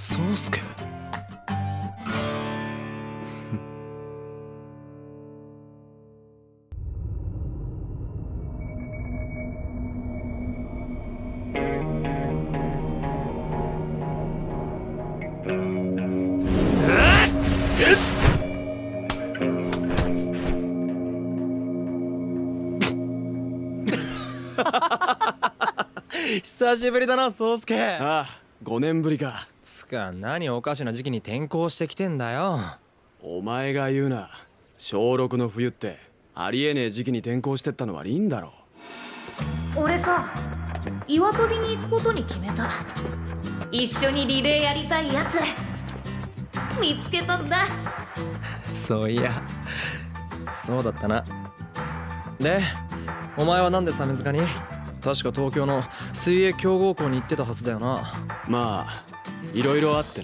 宗介。久しぶりだな、宗介。 ああ、5年ぶりか。 つか、何おかしな時期に転校してきてんだよ。 お前が言うな。小6の冬ってありえねえ時期に転校してったのはリンだろ。 俺さ、岩飛びに行くことに決めた。一緒にリレーやりたいやつ見つけたんだ。 そういや、そうだったな。で、お前はなんで鮫塚に？確か東京の水泳強豪校に行ってたはずだよな。 まあいろいろあってな。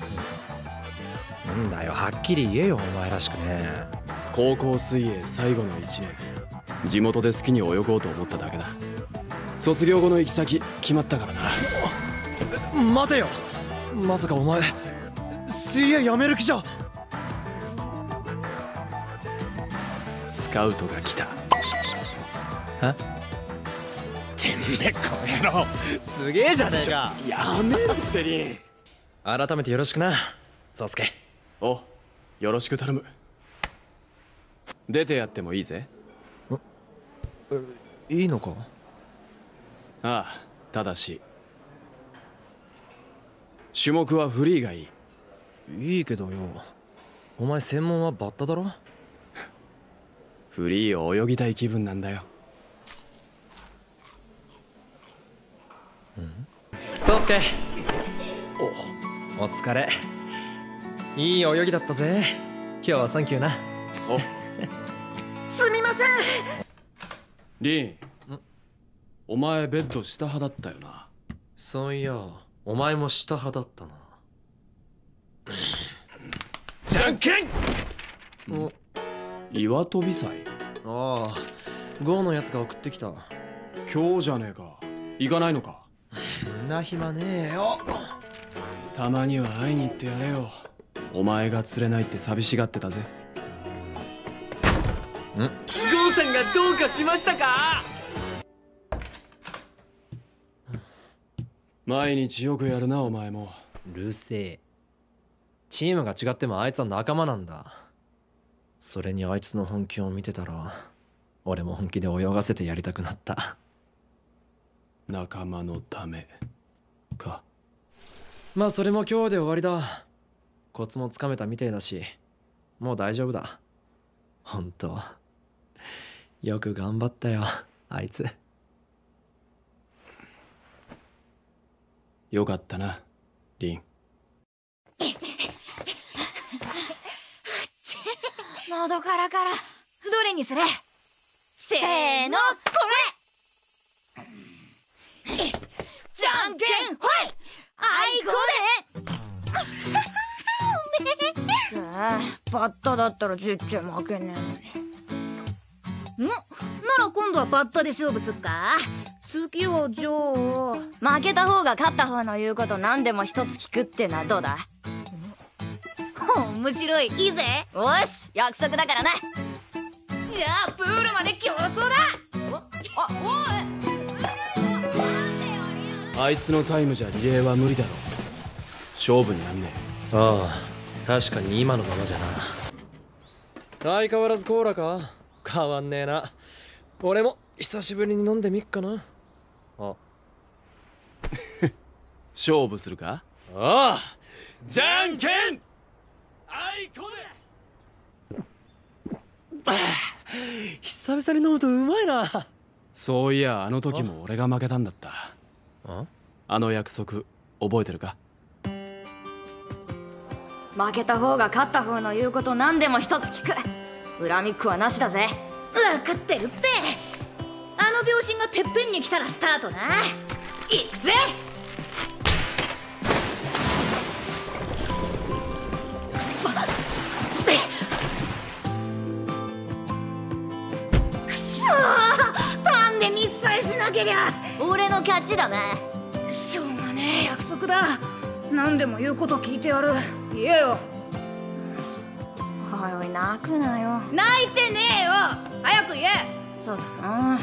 なんだよ、はっきり言えよ、お前らしくね。 高校水泳最後の1年、地元で好きに泳ごうと思っただけだ。卒業後の行き先決まったからな。 待てよ、まさかお前水泳やめる気じゃ。 スカウトが来た。 は？てめえこの野郎、すげえじゃねえか。 やめろってリン。 改めてよろしくな、宗介。 お、よろしく頼む。出てやってもいいぜ。 いいのか？ ああ、ただし種目はフリーがいい。 いいけどよ、お前専門はバッタだろ。 フリーを泳ぎたい気分なんだよ。 宗介、お疲れ。いい泳ぎだったぜ。今日はサンキューな。 おすみません。 リン、お前ベッド下派だったよな。 そういや、お前も下派だったな。 じゃんけん。 お、 岩飛び祭。 ああ、ゴーのやつが送ってきた。 今日じゃねえか。行かないのか。 んな暇ねえよ。 たまには会いに行ってやれよ。お前が釣れないって寂しがってたぜ。 ゴーさんがどうかしましたか？ 毎日よくやるな、お前も。 うるせえ。チームが違ってもあいつは仲間なんだ。それにあいつの本気を見てたら、俺も本気で泳がせてやりたくなった。 仲間のためか。 まあそれも今日で終わりだ。コツもつかめたみてえだし、もう大丈夫だ。ほんとよく頑張ったよ、あいつ。 よかったな、リン。 喉からから。どれにする？せーの、これ。じゃんけんほい。あいこで。バッタだったら絶対負けねえのに。なら今度はバッタで勝負すっか。次はじゃあ負けた方が勝った方の言うこと何でも一つ聞くってのはどうだ？面白い。いいぜ。よし、約束だからな。じゃあプールまで競争だ。 あいつのタイムじゃリレーは無理だろ。勝負になんねえ。ああ、確かに今のままじゃな。相変わらずコーラか？変わんねえな。俺も久しぶりに飲んでみっかな。あ勝負するか？ ああ、 じゃんけんあいこで。 久々に飲むとうまいな。 そういや、あの時も俺が負けたんだった。あの約束覚えてるか？ 負けた方が勝った方の言うこと何でも一つ聞く。恨みっこはなしだぜ。分かってるって。あの秒針がてっぺんに来たらスタートな。行くぜ。くそー、ターンでミスさえしなけりゃ俺の勝ちだな。しょうがねえ、約束だ。 何でも言うこと聞いてやる。言えよ。 おいおい、泣くなよ。 泣いてねえよ。早く言え。 そうだな。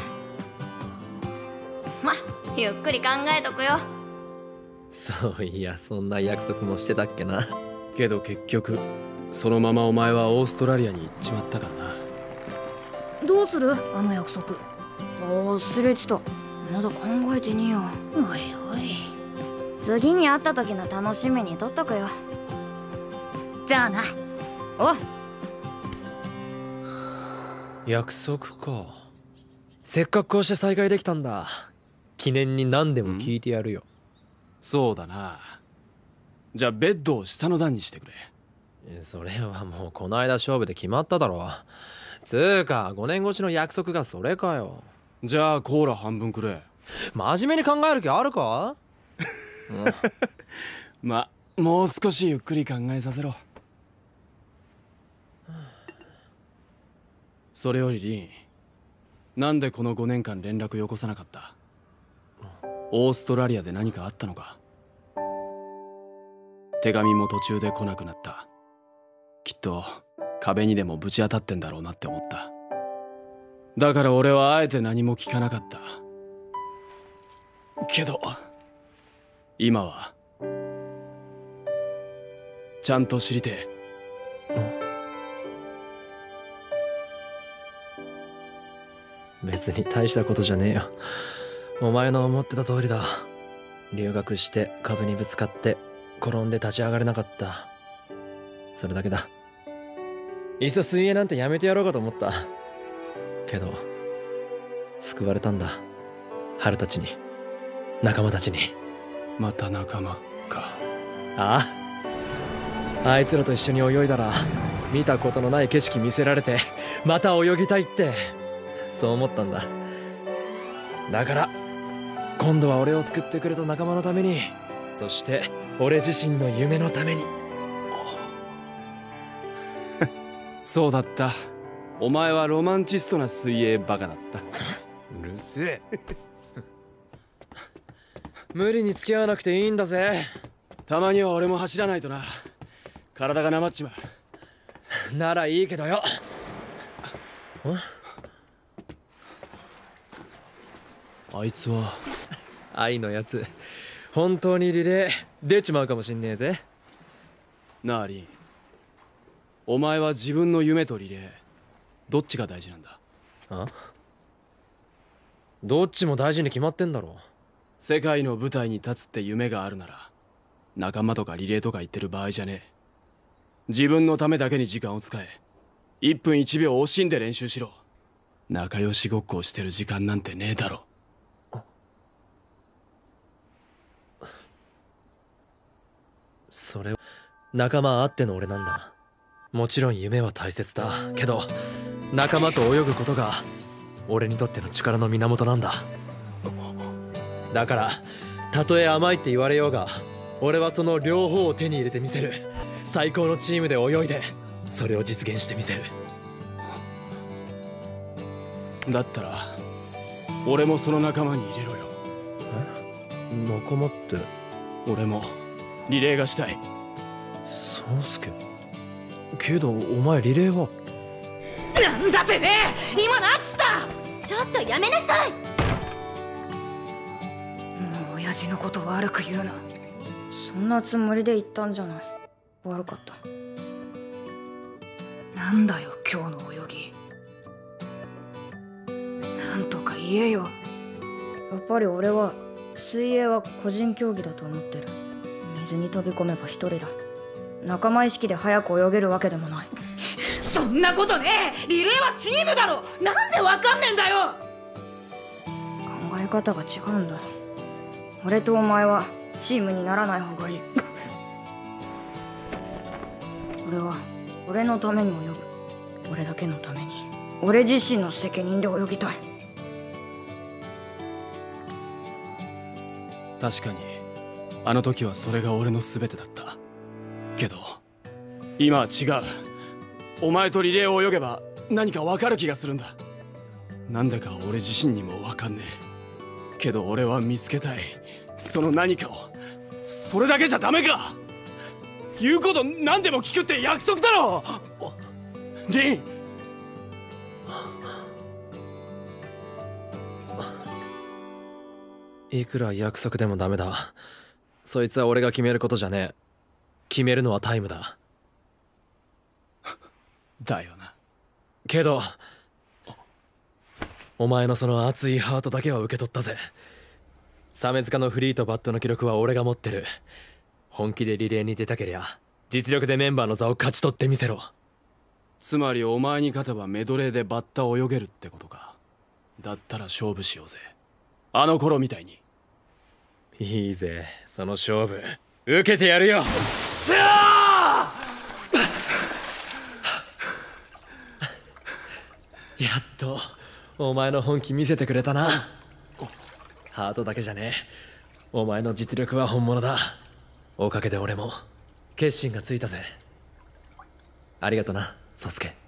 ま、ゆっくり考えとくよ。 そういや、そんな約束もしてたっけな。 けど結局そのままお前はオーストラリアに行っちまったからな。 どうするあの約束。 忘れてた。まだ考えてねえよ。 おいおい。 次に会った時の楽しみにとっとくよ。 じゃあな。 おう。 約束か。せっかくこうして再会できたんだ。記念に何でも聞いてやるよ。 そうだな。じゃあベッドを下の段にしてくれ。 それはもうこの間勝負で決まっただろ。つーか5年越しの約束がそれかよ。 じゃあコーラ半分くれ。 真面目に考える気あるか？ ま、もう少しゆっくり考えさせろ。それよりリン、なんでこの5年間連絡よこさなかった？オーストラリアで何かあったのか？手紙も途中で来なくなった。きっと壁にでもぶち当たってんだろうなって思った。だから俺はあえて何も聞かなかった。けど今はちゃんと知りてえ。 別に大したことじゃねえよ。お前の思ってた通りだ。留学して壁にぶつかって転んで立ち上がれなかった。それだけだ。いっそ水泳なんてやめてやろうかと思った。けど救われたんだ。春たちに、仲間たちに。 また仲間か。 ああ、あいつらと一緒に泳いだら見たことのない景色見せられてまた泳ぎたいってそう思ったんだ。だから今度は俺を救ってくれた仲間のために、そして俺自身の夢のために。 そうだった。お前はロマンチストな水泳バカだった。 うるせえ。無理に付き合わなくていいんだぜ。 たまには俺も走らないとな。体がなまっちまう。ならいいけどよ。 あいつは愛のやつ、本当にリレー出ちまうかもしんねえぜ。 なあリン、お前は自分の夢とリレーどっちが大事なんだ？ あ？どっちも大事に決まってんだろ。 世界の舞台に立つって夢があるなら仲間とかリレーとか言ってる場合じゃねえ。自分のためだけに時間を使え。1分1秒惜しんで練習しろ。仲良しごっこをしてる時間なんてねえだろ。 それは仲間あっての俺なんだ。もちろん夢は大切だけど、仲間と泳ぐことが俺にとっての力の源なんだ。だからたとえ甘いって言われようが、俺はその両方を手に入れてみせる。最高のチームで泳いでそれを実現してみせる。 だったら俺もその仲間に入れろよ。 え？仲間って？ 俺もリレーがしたい。 宗介、けどお前リレーは。 なんだてめえ、今なんつった？ ちょっとやめなさい。 もう親父のこと悪く言うな。 そんなつもりで言ったんじゃない。悪かった。 なんだよ今日の泳ぎ。なんとか言えよ。 やっぱり俺は水泳は個人競技だと思ってる。水に飛び込めば一人だ。仲間意識で早く泳げるわけでもない。 そんなことねえ。リレーはチームだろ。なんでわかんねえんだよ。 考え方が違うんだ。俺とお前はチームにならない方がいい。俺は俺のために泳ぐ。俺だけのために、俺自身の責任で泳ぎたい。 確かにあの時はそれが俺の全てだった。けど今は違う。お前とリレーを泳げば何か分かる気がするんだ。なんだか俺自身にも分かんねえけど、俺は見つけたいその何かを。 それだけじゃダメか。言うこと何でも聞くって約束だろ。リン。 いくら約束でもダメだ。そいつは俺が決めることじゃねえ。決めるのはタイムだ。 だよな。 けどお前のその熱いハートだけは受け取ったぜ。鮫塚のフリーとバットの記録は俺が持ってる。本気でリレーに出たけりゃ実力でメンバーの座を勝ち取ってみせろ。 つまりお前に勝てばメドレーでバッタ泳げるってことか。だったら勝負しようぜ、あの頃みたいに。 いいぜ、その勝負受けてやるよ。やっとお前の本気見せてくれたな。ハートだけじゃねえ、お前の実力は本物だ。おかげで俺も決心がついたぜ。ありがとな、サスケ。